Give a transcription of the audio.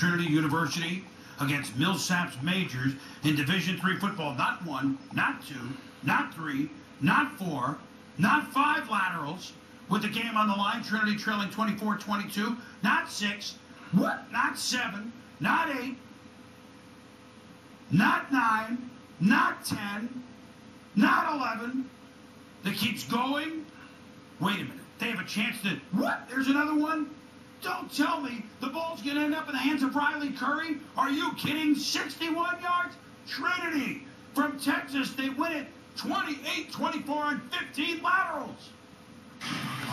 Trinity University against Millsaps Majors in Division III football. Not 1, not 2, not 3, not 4, not 5 Laterals with the game on the line. Trinity trailing 24-22. Not 6, not 7, not 8, not 9, not 10, not 11. That keeps going. Wait a minute. They have a chance to... There's another one? Don't tell me the ball's going to end up in the hands of Riley Curry. Are you kidding? 61 yards? Trinity from Texas. They win it 28-24 on 15 Laterals.